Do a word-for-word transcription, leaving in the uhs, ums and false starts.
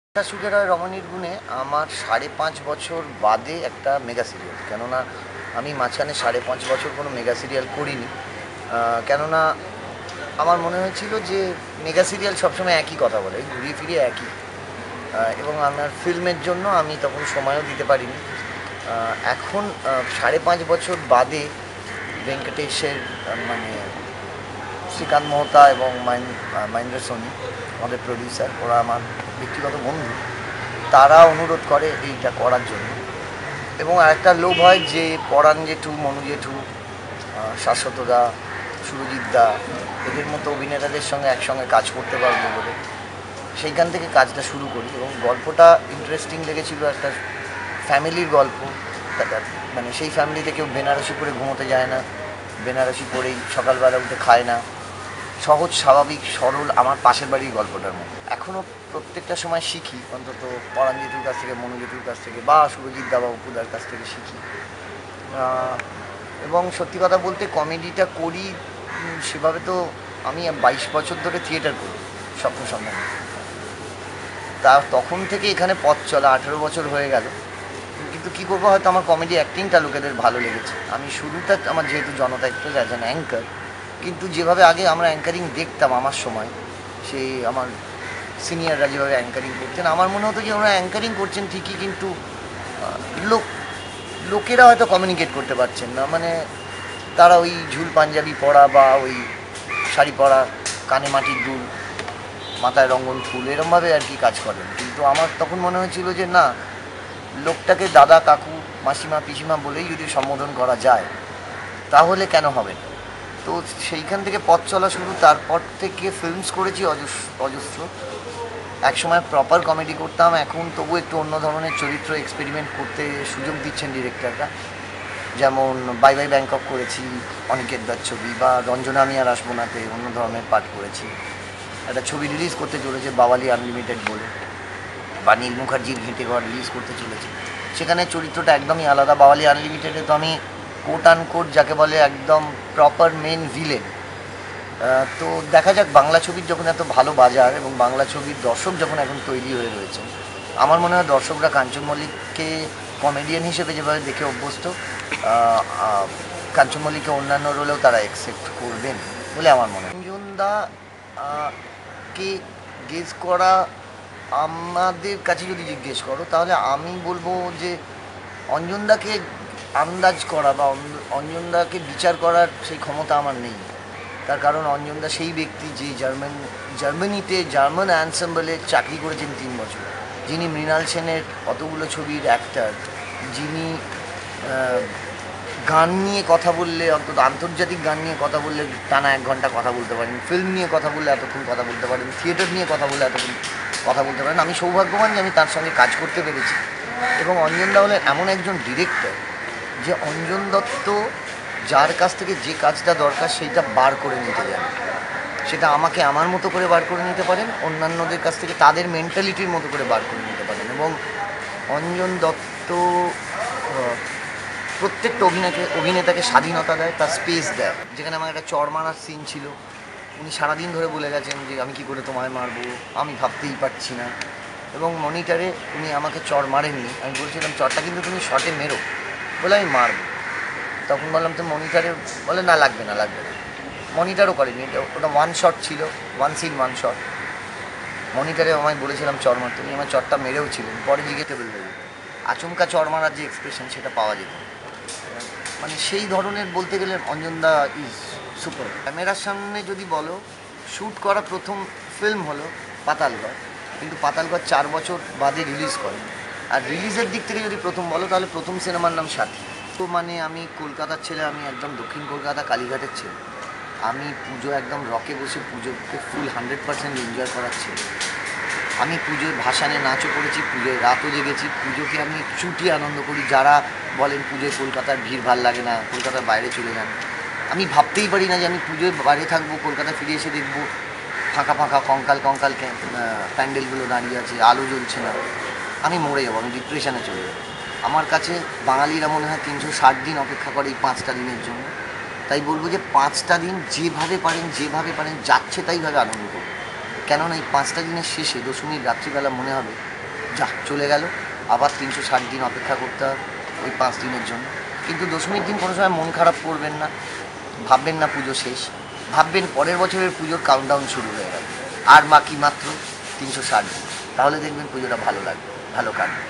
একটা সুখের হয় রমণীর গুণে আমার সাড়ে পাঁচ বছর বাদে একটা মেগা সিরিয়াল, কেননা আমি মাঝখানে সাড়ে পাঁচ বছর কোনো মেগা সিরিয়াল করিনি। কেননা আমার মনে হয়েছিল যে মেগা সিরিয়াল সবসময় একই কথা বলে, ঘুরিয়ে ফিরিয়ে একই, এবং আমার ফিল্মের জন্য আমি তখন সময়ও দিতে পারিনি। এখন সাড়ে পাঁচ বছর বাদে ভেঙ্কটেশের মানে শ্রীকান্ত মোহতা এবং মহেন্দ্র সোনি, আমাদের প্রডিউসার, ওরা আমার ব্যক্তিগত বন্ধু, তারা অনুরোধ করে এইটা করার জন্য। এবং আরেকটা লোভ হয় যে পরাণ জেঠু, মনু জেঠু, শাশ্বতদা, সুরজিৎ দা, এদের মতো অভিনেতাদের সঙ্গে একসঙ্গে কাজ করতে পারবো বলে সেইখান থেকে কাজটা শুরু করি। এবং গল্পটা ইন্টারেস্টিং লেগেছিল, একটা ফ্যামিলির গল্প। মানে সেই ফ্যামিলিতে কেউ বেনারসি পরে ঘুমোতে যায় না, বেনারসি পরেই সকালবেলা উঠে খায় না, সহজ স্বাভাবিক সরল আমার পাশের বাড়ির গল্পটার মতো। এখনও প্রত্যেকটা সময় শিখি, অন্তত পরাণ জেঠুর কাছ থেকে, মনু জেঠুর কাছ থেকে, বা সুরজিৎ দা বা অপুদার কাছ থেকে শিখি। এবং সত্যি কথা বলতে কমেডিটা করি সেভাবে তো আমি বাইশ বছর ধরে থিয়েটার করি স্বপ্ন সন্ধান, তা তখন থেকে এখানে পথ চলা আঠেরো বছর হয়ে গেল। কিন্তু কী করবো, হয়তো আমার কমেডি অ্যাক্টিংটা লোকেদের ভালো লেগেছে। আমি শুরুটা আমার যেহেতু Janata express as an anchor, কিন্তু যেভাবে আগে আমরা অ্যাঙ্কারিং দেখতাম আমার সময়, সেই আমার সিনিয়ররা যেভাবে অ্যাঙ্কারিং করতেন, আমার মনে হতো যে ওরা অ্যাঙ্কারিং করছেন ঠিকই, কিন্তু লোক লোকেরা হয়তো কমিউনিকেট করতে পারছেন না। মানে তারা ওই ঝুল পাঞ্জাবি পরা বা ওই শাড়ি পরা, কানে মাটির দুল, মাথায় রঙন ফুল, এরমভাবে আর কি কাজ করেন। কিন্তু আমার তখন মনে হয়েছিল যে না, লোকটাকে দাদা, কাকু, মাসিমা, পিসিমা বলেই যদি সম্বোধন করা যায় তাহলে কেন হবে না। তো সেইখান থেকে পথ চলা শুরু। তারপর থেকে ফিল্মস করেছি অজস্র অজস্র একসময় প্রপার কমেডি করতাম, এখন তবু একটু অন্য ধরনের চরিত্র এক্সপেরিমেন্ট করতে সুযোগ দিচ্ছেন ডিরেক্টররা। যেমন বাই বাই ব্যাংকক করেছি, অনিকেত দার ছবি, বা রঞ্জনা আমি আর আসবো নাতে অন্য ধরনের পাঠ করেছি। একটা ছবি রিলিজ করতে চলেছে বাওয়ালি আনলিমিটেড বলে, বা নীল মুখার্জির ঘেঁটে ঘর রিলিজ করতে চলেছে, সেখানে চরিত্রটা একদমই আলাদা। বাওয়ালি আনলিমিটেডে তো আমি কোট আন কোট যাকে বলে একদম প্রপার মেন ভিলেন। তো দেখা যাক, বাংলা ছবির যখন এত ভালো বাজার এবং বাংলা ছবির দর্শক যখন এখন তৈরি হয়ে রয়েছে, আমার মনে হয় দর্শকরা কাঞ্চন মল্লিককে কমেডিয়ান হিসেবে যেভাবে দেখে অভ্যস্ত, কাঞ্চন মল্লিককে অন্যান্য রোলেও তারা অ্যাকসেপ্ট করবেন বলে আমার মনে হয়। অঞ্জনদা কে গেস করা, আমাদের কাছে যদি জিজ্ঞেস করো তাহলে আমি বলবো যে অঞ্জনদাকে আন্দাজ করা বা অঞ্জনদাকে বিচার করার সেই ক্ষমতা আমার নেই। তার কারণ অঞ্জনদা সেই ব্যক্তি যে জার্মান জার্মানিতে জার্মান অ্যানসেম্বলে চাকরি করেছেন তিন বছর, যিনি মৃণাল সেনের অতগুলো ছবির অ্যাক্টার, যিনি গান নিয়ে কথা বললে, অন্তত আন্তর্জাতিক গান নিয়ে কথা বললে টানা এক ঘন্টা কথা বলতে পারেন, ফিল্ম নিয়ে কথা বললে এতক্ষণ কথা বলতে পারেন, থিয়েটার নিয়ে কথা বললে এতক্ষণ কথা বলতে পারেন। আমি সৌভাগ্যবান যে আমি তার সঙ্গে কাজ করতে পেরেছি। এবং অঞ্জনদা হলেন এমন একজন ডিরেক্টর যে অঞ্জন দত্ত যার কাছ থেকে যে কাজটা দরকার সেইটা বার করে নিতে যান, সেটা আমাকে আমার মতো করে বার করে নিতে পারেন, অন্যান্যদের কাছ থেকে তাদের মেন্টালিটির মতো করে বার করে নিতে পারেন। এবং অঞ্জন দত্ত প্রত্যেকটা অভিনেতাকে অভিনেতাকে স্বাধীনতা দেয়, তার স্পেস দেয়। যেখানে আমার একটা চড় মারার সিন ছিল, উনি সারাদিন ধরে বলে গেছেন যে আমি কী করে তোমায় মারবো, আমি ভাবতেই পারছি না। এবং মনিটারে উনি আমাকে চড় মারেননি, আমি বলছিলাম চড়টা কিন্তু তুমি শটে মেরো, বলে আমি মারবো। তখন বললাম তো মনিটারে, বলে না লাগবে না লাগবে না। মনিটারও করেনি, ওটা ওয়ান শট ছিল, ওয়ান সিন ওয়ান শট। মনিটারে আমায় বলেছিলাম চড় মারতে, উনি আমার চড়টা মেরেও ছিলেন। পরে জিজ্ঞেস টেবিল দেবে, আচমকা চড় মারার যে এক্সপ্রেশন সেটা পাওয়া যেত। মানে সেই ধরনের বলতে গেলে অঞ্জনদা ইজ সুপার। ক্যামেরার সামনে যদি বলো, শ্যুট করা প্রথম ফিল্ম হলো পাতালগড়, কিন্তু পাতালগড় চার বছর বাদে রিলিজ করে। আর রিলিজের দিক থেকে যদি প্রথম বলো তাহলে প্রথম সিনেমার নাম সাথী। তো মানে আমি কলকাতার ছেলে, আমি একদম দক্ষিণ কলকাতা কালীঘাটের ছেলে। আমি পুজো একদম রকে বসে পুজোকে ফুল হান্ড্রেড পার্সেন্ট এনজয় করার ছেলে। আমি পুজোয় ভাসানে নাচও করেছি, পুজোয় রাতও জেগেছি, পুজোকে আমি চুটি আনন্দ করি। যারা বলেন পুজোয় কলকাতার ভিড় ভাল লাগে না, কলকাতার বাইরে চলে যান, আমি ভাবতেই পারি না যে আমি পুজোয় বাইরে থাকবো, কলকাতা ফিরে এসে দেখবো ফাঁকা ফাঁকা কঙ্কাল কঙ্কাল প্যান্ডেলগুলো দাঁড়িয়ে আছে, আলো জ্বলছে না, আমি মরে যাবো, আমি ডিপ্রেশনে চলে যাবো। আমার কাছে বাঙালিরা মনে হয় তিনশো ষাট দিন অপেক্ষা করে এই পাঁচটা দিনের জন্য। তাই বলবো যে পাঁচটা দিন যেভাবে পারেন যেভাবে পারেন যাচ্ছে তাইভাবে আনন্দ করুন। কেননা এই পাঁচটা দিনের শেষে দশমীর রাত্রিবেলা মনে হবে যা চলে গেল, আবার তিনশো ষাট দিন অপেক্ষা করতে হবে ওই পাঁচ দিনের জন্য। কিন্তু দশমীর দিন কোনো সময় মন খারাপ করবেন না, ভাববেন না পুজো শেষ, ভাববেন পরের বছরের পুজোর কাউন্টডাউন শুরু হয়ে গেল, আর বাকি মাত্র তিনশো ষাট দিন। তাহলে দেখবেন পুজোটা ভালো লাগবে, ভালো কাটবে।